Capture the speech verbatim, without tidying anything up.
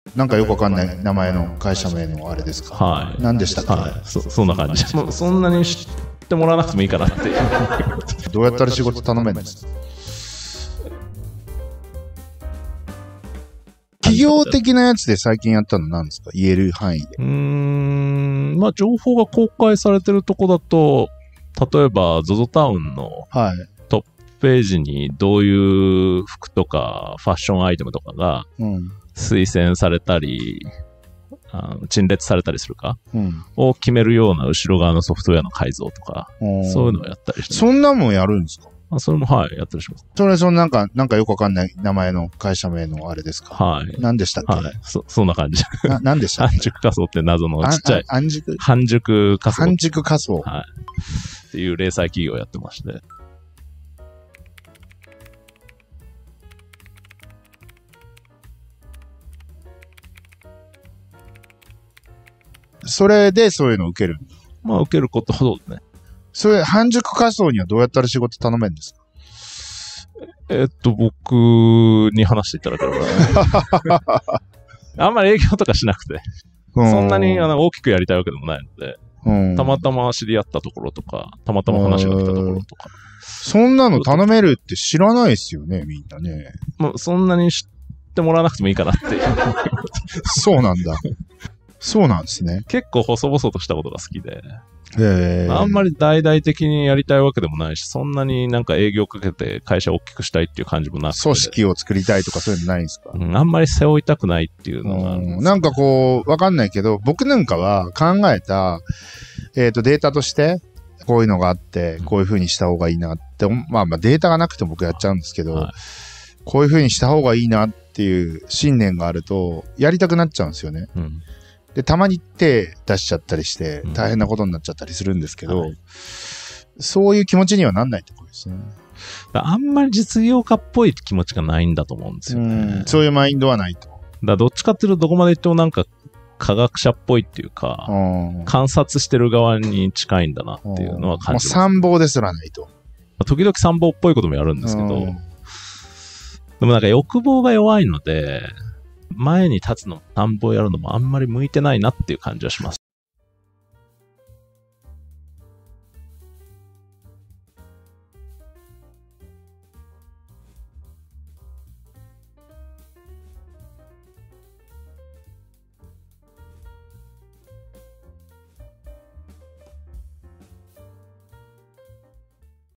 なんかよくわかんない名前の会社名のあれですか。 はい。 何でしたっけ。 はい。そそんな感じ。もうそんなに知ってもらわなくてもいいかなって。 どうやったら仕事頼めるんですか。企業的なやつで最近やったのなんですか、言える範囲で。 うーん、まあ情報が公開されてるとこだと、例えば ゾゾ タウンのトップページにどういう服とかファッションアイテムとかが推薦されたり、あの陳列されたりするか、うん、を決めるような後ろ側のソフトウェアの改造とか、そういうのをやったりして。 そんなもんやるんですか。 あ、それも、はい、やったりします。 それ、そのなんか、なんかよくわかんない名前の会社名のあれですか。 はい。 何でしたっけ。 はい。そ、そんな感じ。 な、何でしたっけ。 半熟仮想って謎のちっちゃい。 半熟半熟仮想。 半熟仮想。 はい。っていう零細企業をやってまして。 それでそういうのを受ける。 まあ受けることほどね。 それ、半熟仮想にはどうやったら仕事頼めるんですか。 えっと、僕に話していただければ。あんまり営業とかしなくて。そんなにあの大きくやりたいわけでもないので。たまたま知り合ったところとか、たまたま話が来たところとか。 そんなの頼めるって知らないですよね、みんなね。 まあ、そんなに知ってもらわなくてもいいかなって。 そうなんだ。そうなんですね。 結構細々としたことが好きで。 へー。 あんまり大々的にやりたいわけでもないし、そんなになんか営業かけて会社を大きくしたいっていう感じもなくて。 組織を作りたいとかそういうのないんですか。 うん、あんまり背負いたくないっていうのがあるんです、ね。 なんかこう、わかんないけど、僕なんかは考えた、えっと、データとして、こういうのがあって、こういう風にした方がいいなって、まあまあデータがなくても僕やっちゃうんですけど、はい、こういう風にした方がいいなっていう信念があると、やりたくなっちゃうんですよね。うん、で、たまに手出しちゃったりして、大変なことになっちゃったりするんですけど、うん、はい、そういう気持ちにはなんないってことですね。 あんまり実業家っぽい気持ちがないんだと思うんですよね。 うん、そういうマインドはないと。 だどっちかっていうとどこまで行ってもなんか科学者っぽいっていうか、観察してる側に近いんだなっていうのは感じます。 もう参謀ですらないと。 時々参謀っぽいこともやるんですけど、でもなんか欲望が弱いので、前に立つの参謀やるのもあんまり向いてないなっていう感じはします。